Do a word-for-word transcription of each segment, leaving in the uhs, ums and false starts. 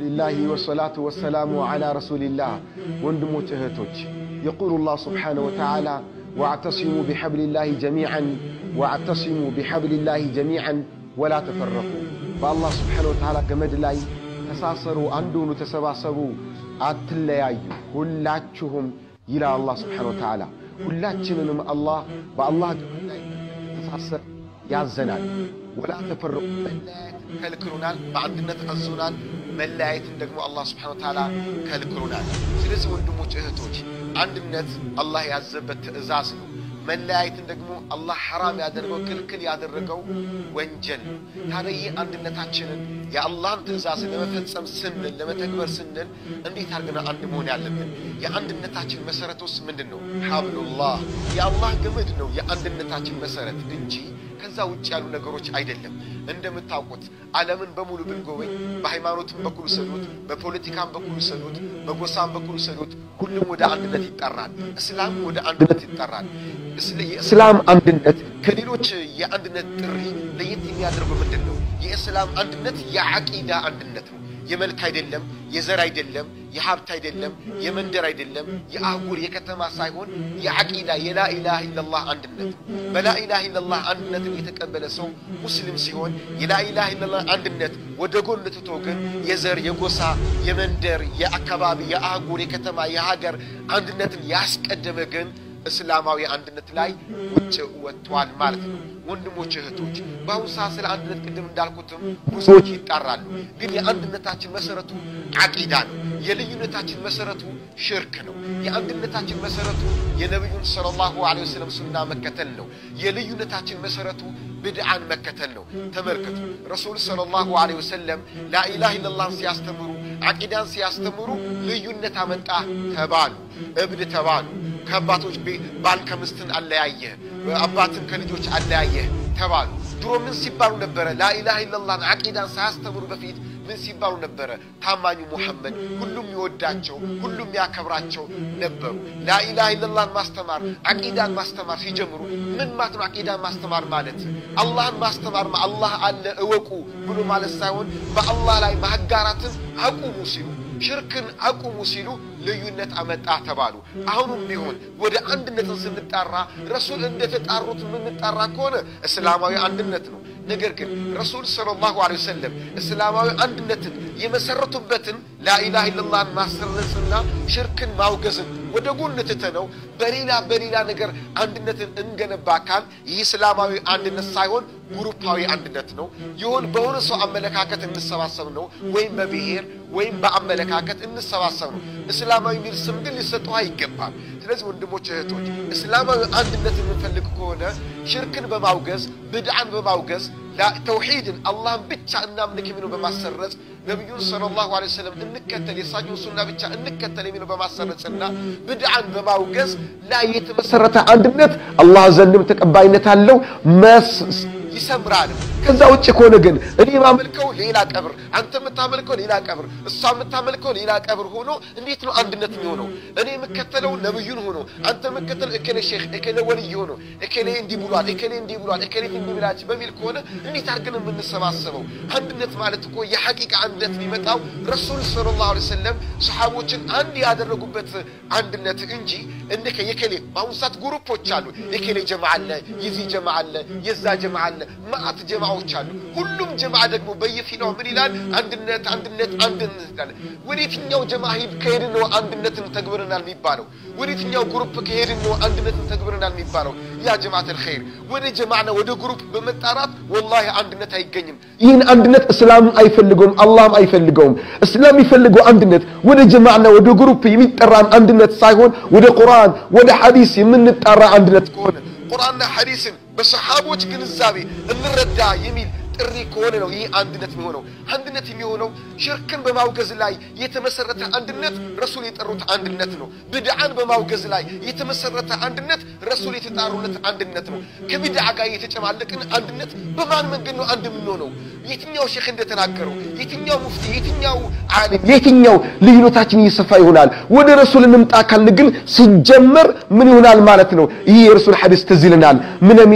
لله والصلاة والسلام على رسول الله وندمو تهتوج يقول الله سبحانه وتعالى واعتصموا بحبل الله جميعا واعتصموا بحبل الله جميعا ولا تفرقوا فالله سبحانه وتعالى قمد لاي تساسروا عندونو تسباسبوا አትለያዩ ሁላችሁም ይላል አላህ Subhanahu Wa Ta'ala ሁላችንንም አላህ በአላህ ላይ ተሳሰር ያዘናል ወላ ተፈረቁ ከልክሩናል በአንድነት አዙናል መለያየትን ደግሞ አላህ Subhanahu Wa Ta'ala ከልክሩናል ስለዚህ ወንድሞች እህቶች አንድነት አላህ ያዘበት ትእዛዝ ነው መለያየትን ደግሞ አላህ حرام ያደረገው ክልክል ያደረገው ወንጀል ታዲያ አንድነታችንን የአላህን ትእዛዝ ለመፈጸም ስንል ለመተግበር ስንል እንዴት አድርገን አንድ መሆን ያለብን የአንድነታችን መሰረቱስ ምንድነው ሐብሉላህ የአላህ ገመድ ነው የአንድነታችን መሰረት እንጂ ከዛ ውጭ ያሉ ነገሮች አይደለም እንደምታውቁት ዓለምን በሙሉ ብንጎበኝ በሃይማኖትም በኩል ሰሉት በፖለቲካም በኩል ሰሉት በጎሳም በኩል ሰሉት ሁሉም ወደ አንድነት ይጣራል እስላም ወደ አንድነት ይጣራል እስላም አንድነት ከሌሎች የአንድነት ጥሪ ለየት የሚያደርገው ምንድነው የእስላም አንድነት የዓቂዳ አንድነት ነው የመልክ አይደለም የዘር አይደለም የሀብት አይደለም የመንደር አይደለም የአህጉር የከተማ ሳይሆን የዓቂዳ የላ ኢላሃ ኢላላህ አንድነት በላ ኢላሃ ኢላላህ አንድነት የተቀበለ ሰው ሙስሊም ሲሆን የላ ኢላሃ ኢላላህ አንድነት ወደ ጎን ትቶ ግን የዘር የጎሳ የመንደር የአካባቢ የአህጉር የከተማ የሀገር አንድነትን ያስቀደመ ግን እስላማዊ አንድነት ላይ ውጭ ወጥቷል ማለት ነው ወንድሞች እህቶች ባሁን ሳስለ አንድነት ቅድም እንዳልኩትም ብዙዎች ይጣራሉ ግን የአንድነታችን መሰረቱ ዓቂዳ ነው የልዩነታችን መሰረቱ ሽርክ ነው የአንድነታችን መሰረቱ የነብዩን ሰለላሁ ዐለይሂ ወሰለም ሱና መከተል ነው የልዩነታችን መሰረቱ بدعان مكتلو تمركتو رسول صلى الله عليه وسلم لا إله إلا الله سيستمروا عقيدان سيستمروا ليونتا منطا تبالو ابن تبالو كباتوج بال كمستن አለያየ አባትን ከልጆች አለያየ ተባሉ ድሮ ምን ሲባሉ ነበር لا إله إلا الله عقيدان ሳያስተምሩ በፊት ምን ሲባሉ ነበር ታማኙ ሙሐመድ ሁሉም ይወዳቸው ሁሉም ያከብራቸው ነበሩ لا إله إلا الله ማስተማር عقيدان ማስተማር ሲጀምሩ ምን ማለት ነው عقيدان ማስተማር ማለት አላህን ማስተማር ማ አላህ አለ እወቁ ብሎ ማለት ሳይሆን በአላህ ላይ ማጋራትን አቁሙ ሲሉ ሽርክን አቁሙ ሲሉ ልዩነት አመጣ ተባሉ አሁንም ቢሆን ወደ አንድነትን ስንጣራ ረሱል እንደተጣሩት ምን ተጣራ ከሆነ እስላማዊ አንድነት ነው ነገር ግን ረሱል ሰለላሁ ዐለይሂ ወሰለም እስላማዊ አንድነትን የመሰረቱበትን لا إله إلا الله ማሰረጽና ሽርክን ማውገዝን ወደ ጎን ተተነው በሌላ በሌላ ነገር አንድነትን እንገነባ ካል ይህ እስላማዊ አንድነት ሳይሆን ግሩፓዊ አንድነት ነው ይሁን በሆነ ሰው አመለካከት እንሰባሰብ ነው ወይም በብሔር ወይም በአመለካከት እንሰባሰብ ነው እስላማዊ ሚል ስም ግን ሊሰጠው አይገባም ስለዚህ ወንድሞች እህቶች እስላማዊ አንድነትን እንፈልግ ከሆነ ሽርክን በማውገዝ ብድዓን በማውገዝ لا توحيد الله ብቻ እናምልክ የሚለው በማሰረጽ ነብዩ ሰለላሁ ዐለይሂ ወሰለም እንከተል የሳቸው ሱና ብቻ እንከተል የሚለው በማሰረጽና ብድዓን በማውገዝ ላይ የተመሰረተ አንድነት አላህ ዘንድም ተቀባይነት አለው ይሰምራል ከዛ ውጭ ከሆነ ግን እኔ ማመልከው ሌላ ቀብር አንተ መታመልከው ሌላ ቀብር እሷ መታመልከው ሌላ ቀብር ሆኖ እንዴት ነው አንድነት የሚሆነው እኔ መከተለው ነብዩን ሆኖ አንተ መከተል እከለ ሼክ እከለ ወልይ ሆኖ እከለ እንዲ ብሏል እከለ እንዲ ብሏል እከለ እንዲ ብላች በሚል ከሆነ እንዴት አድርገን የምንሰባሰበው አንድነት ማለት እኮ የሐቂቃ አንድነት የሚመጣው ረሱል ሰለላሁ ዐለይሂ ወሰለም ሱሐቦችን አንድ ያደረጉበት አንድነት እንጂ እንደከ የከለ ባውሳት ግሩፖች አሉ የከለ ጀማዓ አለ የዚህ ጀማዓ አለ የዛ ጀማዓ አለ ማአት ጀማዓዎች አሉ ሁሉም ጀማዓ ደግሞ በየፊናው ምን ይላል አንድነት አንድነት አንድነት ይላል ወዲትኛው ጀማዓ ሂድ ከሄድን ነው አንድነትን ተግብረናል የሚባለው ወዲትኛው ግሩፕ ከሄድን ነው አንድነትን ተግብረናል የሚባለው ያ ጀማዓት الخير ወደ ጀማዓና ወደ ግሩፕ በመጣራት والله አንድነት አይገኝም ይህን አንድነት እስላም አይፈልገውም አላህም አይፈልገውም እስላም ይፈልገው አንድነት ወደ ጀማዓና ወደ ግሩፕ የሚጠራን አንድነት ሳይሆን ወደ ቁርአን ወደ ሐዲስ የምንጣራ አንድነት ከሆነ ቁርአንና ሐዲስን በሰሃቦች ግንዛቤ እንረዳ የሚል ጥሪ ከሆነ ነው ይህ አንድነት የሚሆነው አንድነት የሚሆነው ሽርክን በማውገዝ ላይ የተመሰረተ አንድነት ረሱል የጠሩት አንድነት ነው ብድዓን በማውገዝ ላይ የተመሰረተ አንድነት ረሱል የተጣሩለት አንድነት ነው ከብድዓ ጋር የተጨማለቀን አንድነት በማን መንገድ ነው አንድ የምንሆነው የትኛው ሼክ እንደተናገረው የትኛው ሙፍቲ የትኛው ዓሊም የትኛው ልዩነታችን ይሰፋ ይሆናል ወደ ረሱል እንምጣ ካልን ግን ሲጀመር ምን ይሆናል ማለት ነው ይህ የረሱል ሐዲስ ተዝልናል ምን የሚለው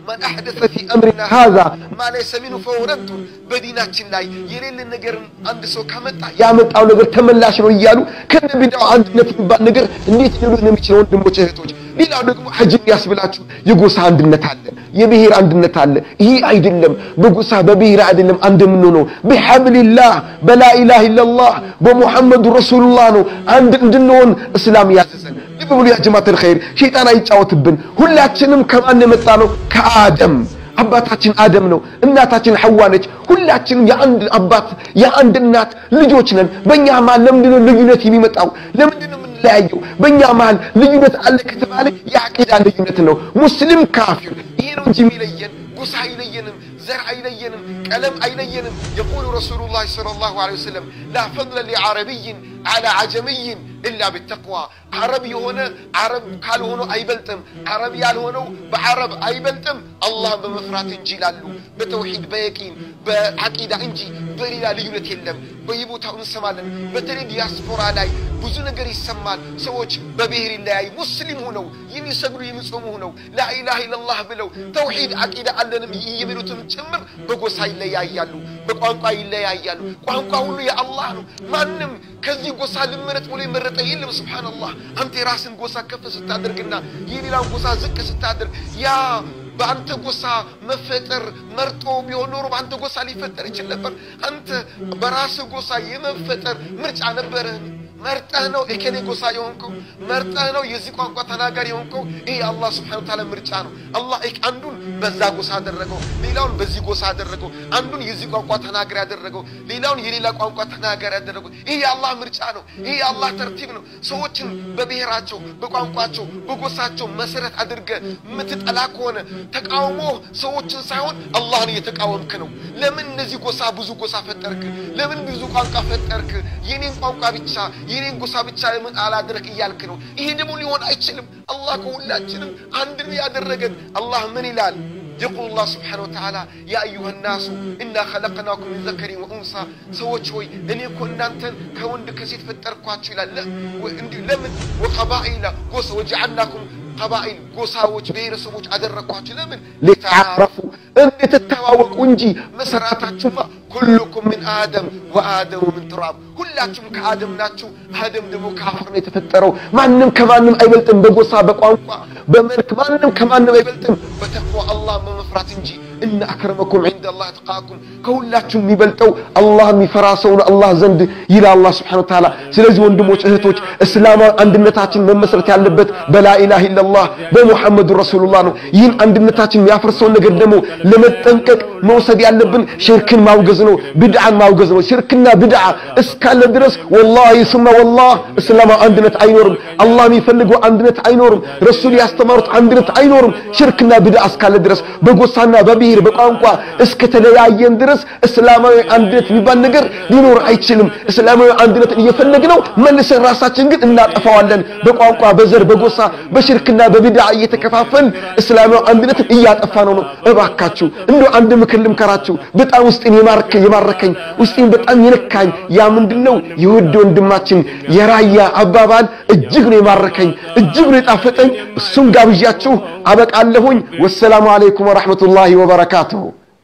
من أحدث في أمرنا هذا ما ليس منه فهو رد بديناتنا لا يلين النجر عند سو كمتا يا مت أو نجر تملاش رو يالو كنا بدأ عند نفي بعد نجر نيت نلو نمشيون دموجهتوج ليلا نجم حجم ياسبلاتشو يقول عند النتال يبهير عند النتال هي أيدلهم بقول ببهير عندهم عند منو بحبل الله بلا إله إلا الله بمحمد رسول الله نو عند الدنون إسلام ياسسن يقولوا يا جماعة الخير شيطان يتعوت بن ሁላችንም ከማን የመጣነው ከአደም አባታችን አደም ነው እናታችን ሐዋ ነች ሁላችንም የአንድ አባት የአንድ እናት ልጆች ነን በእኛ መሃል ለምንድነው ልዩነት የሚመጣው ለምንድነው የምንለያየው በእኛ መሃል ልዩነት አለ ከተባለ የአቂዳ ልዩነት ነው ሙስሊም ካፊር ይሄ ነው እንጂ የሚለየን ጎሳ አይለየንም ዘር አይለየንም ቀለም አይለየንም يقول رسول الله صلى الله عليه وسلم لا فضل لعربي على عجمي إلا بالتقوى عربي هنا عرب قال هنا أي بلتم عربي قال هنا بعرب أي بلتم الله بمفرات إنجي لالو بتوحيد بيقين بعقيدة إنجي بريلا ليونة يلم بيبوتا ونسمالا بتري دياسبورا لاي بزو نقر يسمال سووش ببهر الله مسلم هنا يمي سقلو يمي صومو هنا لا إله إلا الله بلو توحيد عقيدة ألنا يميلو تمتمر بقوس هاي اللي يايالو بقوانقا اللي يايالو قوانقا هلو يا الله ما نم كذي قوسا لمرت ولي مرت يلم سبحان الله أنت راسن قوسا كف ستادر قلنا يلي لان قوسا زك ستادر يا بأنت قوسا مفتر مرتو بيونورو بأنت قوسا لي فتر يجلبر أنت براس قوسا يمفتر مرجع نبرن مرتانو إكني قوسا يونكو مرتانو يزيكو أنكو تناغر يونكو إيه الله سبحانه وتعالى مرجانو الله إك أندون بزا قوسا درقو ليلاون بزي قوسا درقو أندون يزيكو أنكو تناغر درقو ليلاون يليلاكو أنكو تناغر درقو إيه الله مرجانو إيه الله ترتيبنو سوچن ببهراچو بقوانقواچو بقوساچو مسرت أدرق متتألاكونا تقاومو سوچن سايون الله ني يتقاومك نو لمن نزي قوسا بزو قوسا فترك لمن بزو قوانقا فترك ينين قوانقا بيتشا ينين قوسا بيتشا من على درك إيالك نو إيه دمو ليون أيتشلم الله كولاچنم عندن يادرقت الله من إلال يقول الله سبحانه وتعالى يا أيها الناس إنا خلقناكم من ذكر وأنثى سوتشوي أن يكون نانتن كون دكسيت فتركواتشو لا لا لمن وقبائل قوس وجعلناكم قبائل قوساوች ብሔረሰቦች አደረኳችሁ ለምን لتعارفوا እንዴ ተተዋወቁ እንጂ መሰራታችሁ كلكم من آدم وآدم من تراب ሁላችሁም ከአደም ናችሁ አደም ደግሞ ከአፈር ነው የተፈጠረው ማንንም ከማንንም አይበልጥም በጎሳ በቋንቋ በመልክ ማንንም ከማንንም አይበልጥም በተቅዋ አላህ በመፍራት እንጂ إن أكرمكم عند الله أتقاكم كሁላችሁም የሚበልጠው አላህ የሚፈራሰው ነው አላህ ዘንድ ይላል አላህ Subhanahu Wa Ta'ala ስለዚህ ወንድሞች እህቶች እስላማዊ አንድነታችን መመስረት ያለበት በላ ኢላሃ ኢላላህ በሙሐመድ ረሱላህ ነው ይህን አንድነታችን የሚያፈርሰው ነገር ደግሞ ለመጠንቀቅ መውሰድ ያለብን ሽርክን ማውገዝ ነው ቢድዓን ማውገዝ ነው ሽርክና ቢድዓ እስካለ ድረስ والله ثم والله እስላማዊ አንድነት አይኖርም አላህ የሚፈልገው አንድነት አይኖርም ረሱል ያስተማሩት አንድነት አይኖርም ሽርክና ቢድዓ እስካለ ድረስ በጎሳና በብሔር በቋንቋ እስከተለያየን ድረስ እስላማዊ አንድነት የሚባል ነገር ሊኖር አይችልም እስላማዊ አንድነት እየፈለግነው መልሰን ራሳችን ግን እናጠፋዋለን በቋንቋ በዘር በጎሳ በሽርክና በቢድዓ እየተከፋፈል እስላማዊ አንድነት እያጠፋ ነው ነው እባካችሁ እንደው አንድ ምክር ልምከራችሁ በጣም ውስጤን የማርከ የማረከኝ ውስጤን በጣም የነካኝ ያ ምንድነው የወድ ወንድማችን የራያ አባባል እጅግ ነው የማረከኝ እጅግ ነው የጣፈጠኝ እሱን ጋብዣችሁ አበቃለሁኝ ወሰላሙ አለይኩም ወራህመቱላሂ ወበረካቱሁ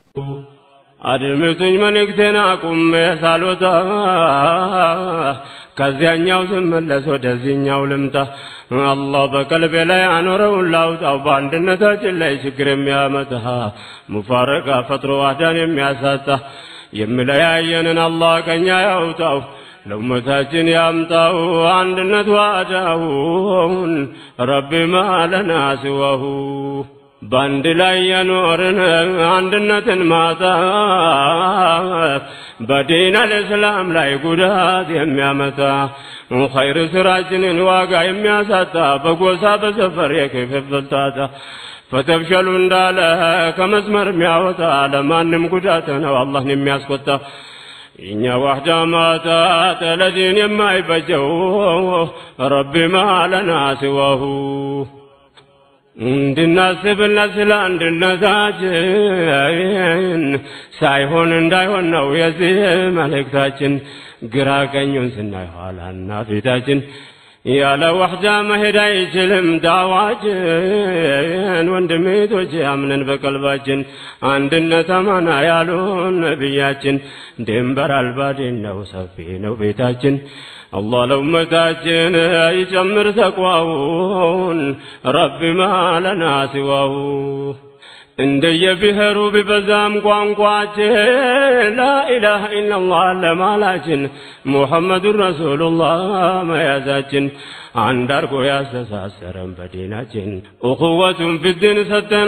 አድምጡኝ መልእክቴን አቁሜ ሳልወጣ ከዚያኛው ስመለስ ወደዚህኛው ልምጣ አላህ በቀልቤ ላይ አኖረው ላውጣው በአንድነታችን ላይ ችግር የሚያመጣ ሙፋረቃ ፈጥሮ ዋህዳን የሚያሳጣ የሚለያየንን አላህ ከኛ ያውጣው ለኡመታችን ያምጣው አንድነት ዋህዳውን ረቢ ማለና ሲወሁ ባንድ ላይ የኖርን አንድነትን ማጣት በዲን አልእስላም ላይ ጉዳት የሚያመጣ ኸይር ስራችንን ዋጋ የሚያሳጣ በጎሳ በሰፈር የክፍፍል ጣጣ ፈተብሸሉ እንዳለ ከመስመር የሚያወጣ ለማንም ጉዳት ነው አላህን የሚያስቆጣ እኛ ዋህዳ ማጣት ለዲን የማይበጀው ረቢ ማለና ሲወሁ እንድናስብና ስለ አንድነታችን ሳይሆን እንዳይሆን ነው የዚህ መልእክታችን ግራ ቀኙን ስናይ ኋላና ፊታችን ያለ ወህዳ መሄድ አይችልም ዳዋችን ወንድሜቶች አምነን በቀልባችን አንድነት አማና ያሉን ነብያችን ድንበር አልባ ነው ሰፊ ነው ቤታችን الله لأمتاችን ይጨምር ተቋውን رب ما لنا سواه እንደየብሔሩ ቢበዛም ቋንቋችን لا إله إلا الله ለማላችን محمد رسول الله መያዛችን አንድ አርጎ ያስተሳሰረን በዲናችን እኹወቱን ፊድን ሰጠና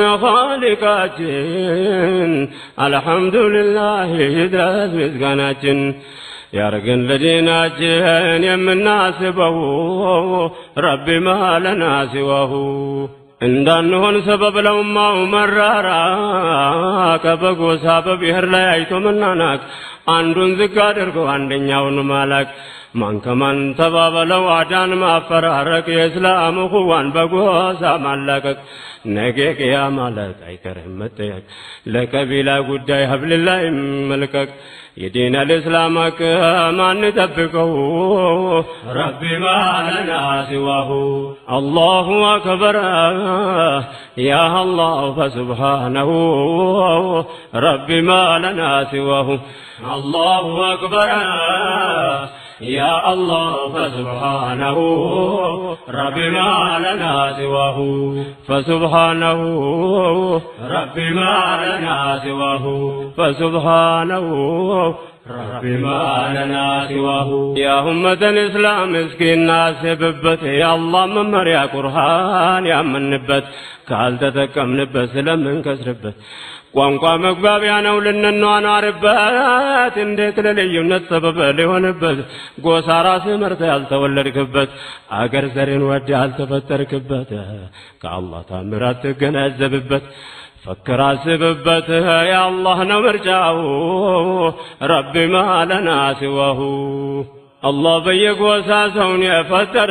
ኻሊቃችን አልሐምዱሊላህ ይድረስ ምስጋናችን ያርገን ለዲናችን የምናስበው ረቢ ማለና ሲዋሁ እንዳንሆን ሰበብ ለውማው መራራ ከበጎሳ በብሔር ላይ አይቶ መናናቅ አንዱን ዝቅ አድርጎ አንደኛውን ማላክ ማን ከማን ተባበለው አዳን ማፈራረቅ የእስላም ኹዋን በጎሳ ማላቀቅ ነገ ቂያማ ላይ አይቀርም መጠየቅ ለቀቢላ ጉዳይ ሀብልላይ መልቀቅ የዲን الاسلام ከማን ተጠብቀው ረቢ ማለና ሲዋሁ الله اكبر يا الله فسبحانه ربي ما لنا سواه الله اكبر يا الله فسبحانه ربي ما لنا سواه فسبحانه ربي ما لنا سواه فسبحانه ربي ما لنا سواه يا أمة الإسلام مسكين ناس ببت يا الله ممريا قرآن يا من نبت قال تتكم نبت لمن كسربت ቋንቋ መግባቢያ ነው ለነኗኗርበት እንዴት ለልዩነት ሰበብ ሊሆንበት ጎሳ ራስ መርተ ያልተወለድክበት አገር ዘርን ወድ ያልተፈጠርክበት ከአላህ ታምራት ተገናዘብበት فكر አስብበት يا الله ነው ምርጫው رب ما لنا سواه الله በየጎሳ ሰውን የፈጠረ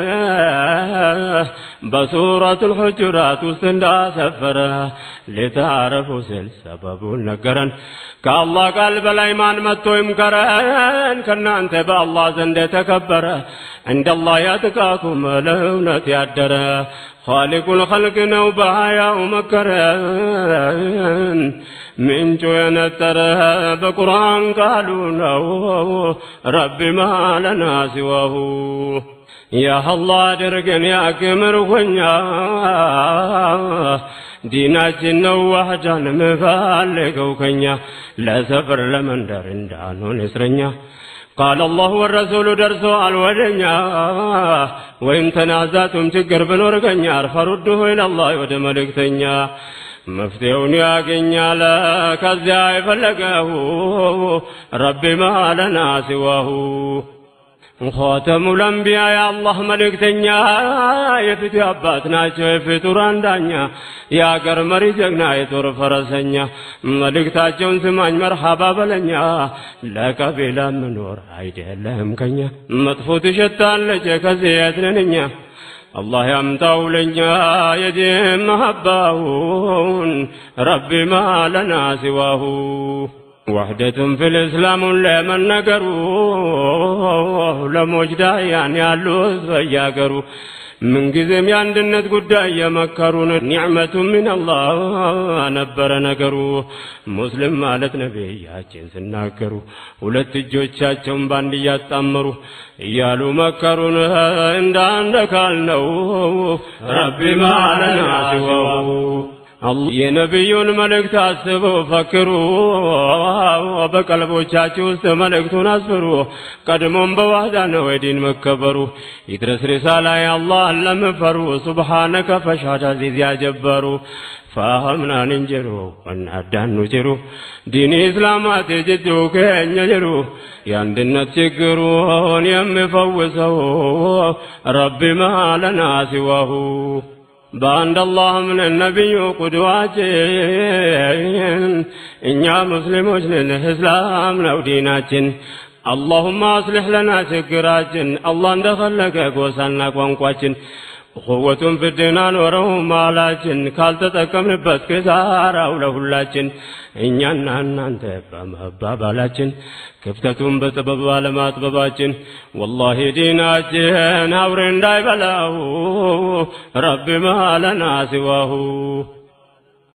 بسورة الحجرات وسندا سفر لتعرفوا سل سبب النجران كالله قلب الأيمان متو يمكران كنا أنت بالله زند تكبر عند الله يتقاكم لونة يدر خالق الخلق نوبها ومكران من جوين الترى بقرآن قالوا نو ربي ما لنا سواه يا الله درجن يا كمر ونيا ديناتنا وحدنا مفالقوا كنيا لا سفر لمن دار دانون اسرنيا قال الله والرسول درسوا الودنيا وإن تنازعتم تقرب نوركنيا فردوه إلى الله ودملكتنيا مفتيون يا كنيا لا كذا فلقاه ربي ما لنا سواه خاتم الأنبياء يا الله ملكتنيا يفتي أباتنا يفتوران دانيا يا قرمري جغنا يتور فرسنيا ملكتاچون سماñ مرحبا بلنيا لك بلا منور አይደለም ከኛ መጥፎ ተሸታለች ከዚያትነኛ الله يمتاو لنيا يديم محباون ربي ما لنا سواه وحدة في الإسلام لمن نقروا لمجدايان يالوز فياقروا من قزم ياندنت قداء يمكرون نعمة من الله نبر نقروا مسلم مالت نبياتين سناكروا ولت جوچاچون بانديات تامروا يالو مكرون عند عندك النو ربي ما لنا سواه الله የነብዩን መልእክት አስቡ ፈክሩ በቀልቦቻችሁ ውስጥ መልእክቱን አስፍሩ ቀድሞም በዋህዳ ነው ዲን መከበሩ ይድረስ ሪሳላ ያላህ ለምፈሩ ሱብሃነከ ፈሻዳ ዚያ ያጀበሩ فهمنا ننجرو ونعدان نجرو دين إسلامات جدو كين يجرو ياندنا تشكرون يمفوسو ربي ما لنا سواه باند الله من النبي قدواتين إنيا مسلموش للإسلام لو ديناتين اللهم أصلح لنا سكراتين الله اندخل لك قوسنا قوانقواتين قوة في الدين ኖረው ማላችን ካልተጠቀምንበት ከዛራው ለሁላችን እኛና እናንተ በመባባላችን ክፍተቱን በጥበብ ባለማጥበባችን والله ዲናችን አውሬ እንዳይበላው رب ما لنا سواه